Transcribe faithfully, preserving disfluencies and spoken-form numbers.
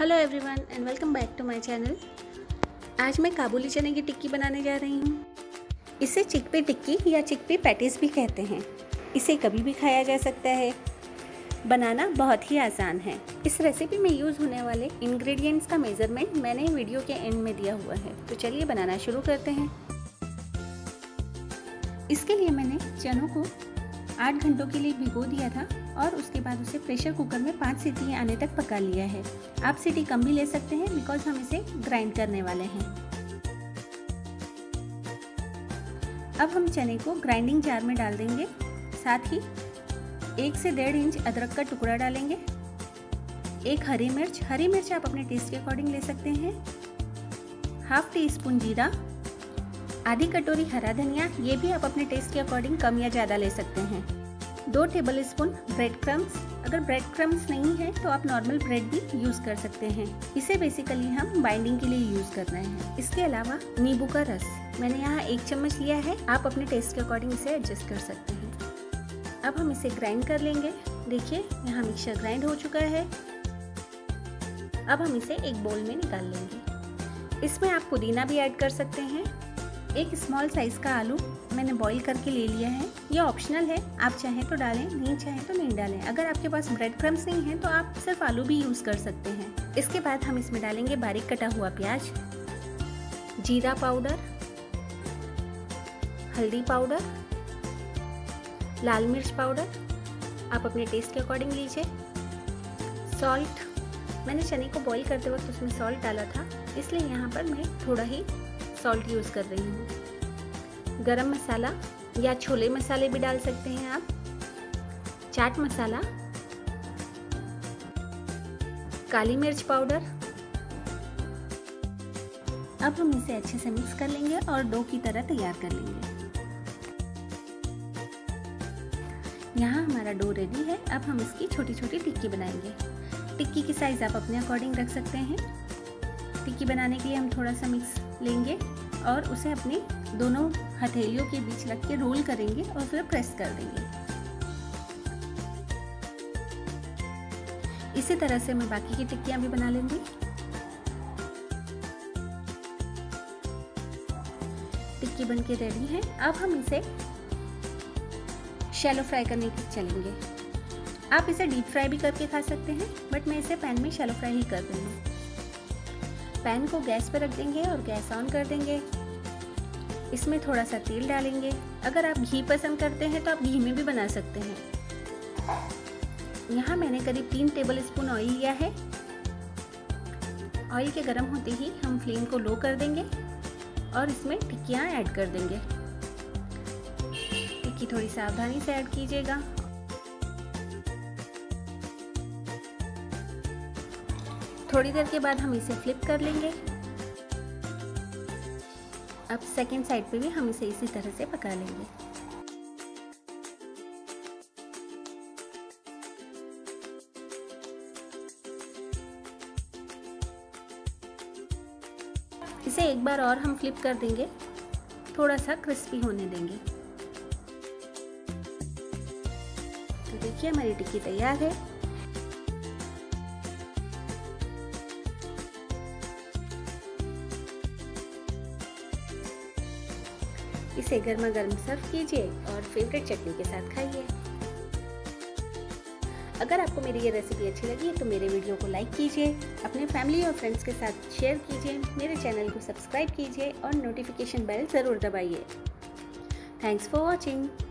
Hello everyone and welcome back to my channel. आज मैं काबुली चने की टिक्की बनाने जा रही हूँ। इसे चिकपी टिक्की या चिकपी पैटीज भी कहते हैं। इसे कभी भी खाया जा सकता है। बनाना बहुत ही आसान है। इस रेसिपी में यूज़ होने वाले इंग्रेडिएंट्स का मेज़रमेंट मैंने वीडियो के एंड में दिया हुआ है, तो चलिए बनाना शुरू करते हैं। इसके लिए मैंने चनों को आठ घंटों के लिए भिगो दिया था और उसके बाद उसे प्रेशर कुकर में पाँच सीटी आने तक पका लिया है। आप सीटी कम भी ले सकते हैं बिकॉज हम इसे ग्राइंड करने वाले हैं। अब हम चने को ग्राइंडिंग जार में डाल देंगे। साथ ही एक से डेढ़ इंच अदरक का टुकड़ा डालेंगे। एक हरी मिर्च हरी मिर्च आप अपने टेस्ट के अकॉर्डिंग ले सकते हैं। हाफ टी स्पून जीरा, आधी कटोरी हरा धनिया, ये भी आप अपने टेस्ट के अकॉर्डिंग कम या ज़्यादा ले सकते हैं। दो टेबल स्पून ब्रेड क्रम्स, अगर ब्रेड क्रम्स नहीं है तो आप नॉर्मल ब्रेड भी यूज़ कर सकते हैं। इसे बेसिकली हम बाइंडिंग के लिए यूज़ कर रहे हैं। इसके अलावा नींबू का रस मैंने यहाँ एक चम्मच लिया है, आप अपने टेस्ट के अकॉर्डिंग इसे एडजस्ट कर सकते हैं। अब हम इसे ग्राइंड कर लेंगे। देखिए यहाँ मिक्सचर ग्राइंड हो चुका है। अब हम इसे एक बोल में निकाल लेंगे। इसमें आप पुदीना भी ऐड कर सकते हैं। एक स्मॉल साइज़ का आलू मैंने बॉईल करके ले लिया है। ये ऑप्शनल है, आप चाहें तो डालें, नहीं चाहें तो नहीं डालें। अगर आपके पास ब्रेड क्रम्स नहीं है तो आप सिर्फ आलू भी यूज़ कर सकते हैं। इसके बाद हम इसमें डालेंगे बारीक कटा हुआ प्याज, जीरा पाउडर, हल्दी पाउडर, लाल मिर्च पाउडर, आप अपने टेस्ट के अकॉर्डिंग लीजिए। सॉल्ट, मैंने चने को बॉईल करते वक्त उसमें सॉल्ट डाला था, इसलिए यहाँ पर मैं थोड़ा ही सॉल्ट यूज़ कर रही हूँ। गरम मसाला या छोले मसाले भी डाल सकते हैं आप। चाट मसाला, काली मिर्च पाउडर। अब हम इसे अच्छे से मिक्स कर लेंगे और डो की तरह तैयार कर लेंगे। यहाँ हमारा डो रेडी है। अब हम इसकी छोटी छोटी टिक्की बनाएंगे। टिक्की की साइज़ आप अपने अकॉर्डिंग रख सकते हैं। टिक्की बनाने के लिए हम थोड़ा सा मिक्स लेंगे और उसे अपनी दोनों हथेलियों के बीच रख के रोल करेंगे और फिर प्रेस कर देंगे। इसी तरह से मैं बाकी की टिक्कियां भी बना लूंगी। टिक्की बनके रेडी है। अब हम इसे शैलो फ्राई करने के चलेंगे। आप इसे डीप फ्राई भी करके खा सकते हैं, बट मैं इसे पैन में शैलो फ्राई ही कर रही हूँ। पैन को गैस पर रख देंगे और गैस ऑन कर देंगे। इसमें थोड़ा सा तेल डालेंगे। अगर आप घी पसंद करते हैं तो आप घी में भी बना सकते हैं। यहाँ मैंने करीब तीन टेबल स्पून ऑयल लिया है। ऑयल के गर्म होते ही हम फ्लेम को लो कर देंगे और इसमें टिक्कियाँ ऐड कर देंगे। टिक्की थोड़ी सावधानी से ऐड कीजिएगा। थोड़ी देर के बाद हम इसे फ्लिप कर लेंगे। अब सेकेंड साइड पे भी हम इसे इसी तरह से पका लेंगे। इसे एक बार और हम फ्लिप कर देंगे, थोड़ा सा क्रिस्पी होने देंगे। तो देखिए हमारी टिक्की तैयार है। इसे गर्मा गर्म सर्व कीजिए और फेवरेट चटनी के साथ खाइए। अगर आपको मेरी ये रेसिपी अच्छी लगी तो मेरे वीडियो को लाइक कीजिए, अपने फैमिली और फ्रेंड्स के साथ शेयर कीजिए, मेरे चैनल को सब्सक्राइब कीजिए और नोटिफिकेशन बेल ज़रूर दबाइए। Thanks for watching.